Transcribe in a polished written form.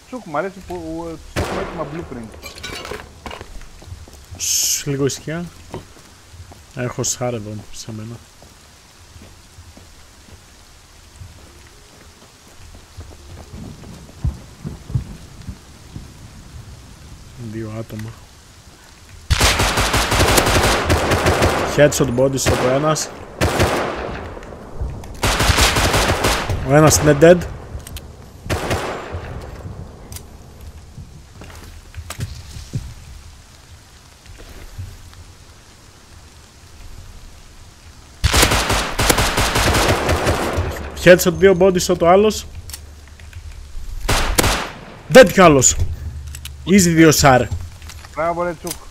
Τσουκ, μ' αρέσει που τους έχουμε έτοιμα blueprint. Λίγο ησυχία. Έχω σάρ εδώ σε μένα. Δύο άτομα. Headshot body shot ο ένας. Ο ένας είναι dead. Headshot, δύο body shot ο άλλος. Dead κι άλλος. Easy 2 SAR. Μπράβο ρε Τσουκ.